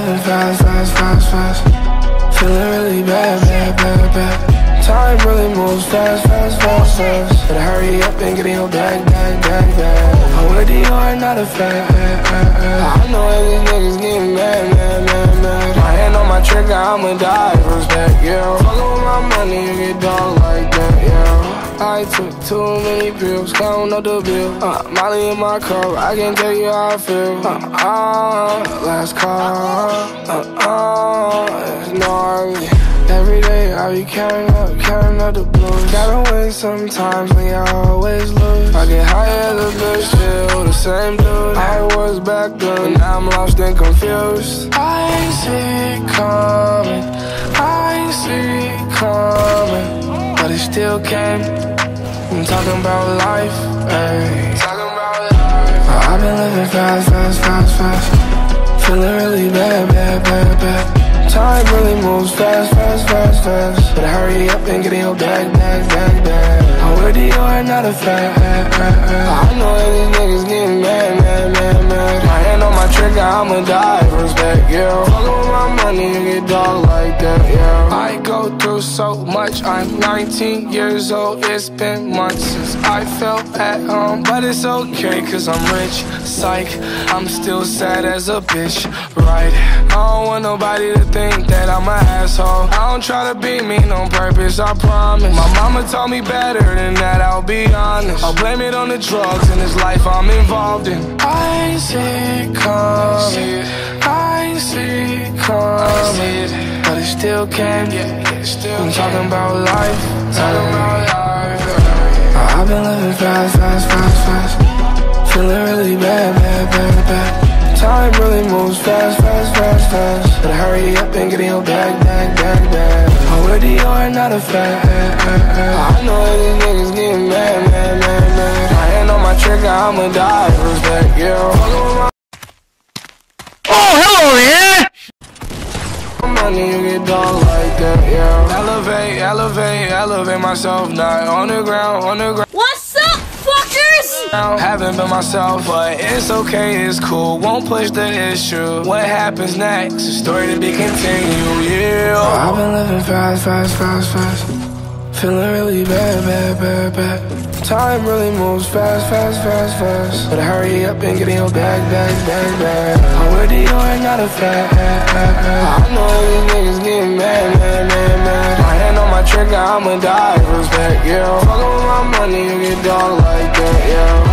living fast, fast, fast, fast. Feeling really bad, bad, bad, bad. Time really moves fast, fast, fast, fast. Better hurry up and get in your bag, bag, bag, bag. I'm with Dior, not a fan. I know all these niggas getting mad, mad, mad, mad. My hand on my trigger, I'ma die, respect, yeah. Fuckin' with my money, you get dog like that, yeah. I took too many pills, counting up the bill. Molly in my cup, I can't tell you how I feel. Last call, it's gnarly. Every day I be counting up the blues. Gotta win sometimes, we always lose. I get high as a bitch, still the same dude I was back then, now I'm lost and confused. I ain't see it coming, I ain't see it coming, but it still came. I'm talking about life, ayy. I've been living fast, fast, fast, fast. Feeling really bad, bad, bad, bad. Time really moves fast, fast, fast, fast. Better hurry up and get in your bag, bag, bag, bag. I'm with Dior, not a fan. I know that these niggas getting mad, mad, mad, mad. My hand on my trigger, I'ma die, respect, yeah. Fuckin' with my money, you get dog like that, yeah. I go through so much, I'm 19 years old. It's been months since I felt at home, but it's okay, cause I'm rich, psych. I'm still sad as a bitch, right? I don't want nobody to think that I'm an asshole. I don't try to be mean on purpose, I promise. My mama taught me better than that, I'll be honest. I'll blame it on the drugs in this life I'm involved in. I ain't see it coming, I ain't see it coming, but it still came. I'm talking about life, I've been living fast, fast, fast, fast. Feeling really bad, bad, bad, bad. Time really moves fast, fast, fast, fast. Better hurry up and get in your bag, bag, bag, bag. I'm with Dior, not a fan. I know that these niggas getting mad, mad, mad, mad. My hand on my trigger, I'ma die, respect, yeah. Oh, hello there! Money, you get dog like that, yeah. Elevate, elevate, elevate myself, not on the ground, on the ground. What's up, fuckers? Haven't been myself, but it's okay, it's cool. Won't push the issue. What happens next? A story to be continued, yeah. I've been living fast, fast, fast, fast. Feeling really bad, bad, bad, bad. Time really moves fast, fast, fast, fast. Better hurry up and get in your bag, bag, bag, bag. I'm with Dior, not a fan. I know these niggas getting mad, mad, mad, mad. My hand on my trigger, I'ma die, respect, yeah. Fuckin' with my money, you get dog like that, yeah.